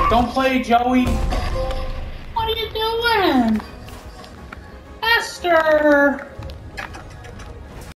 Don't play, Joey. What are you doing? Esther!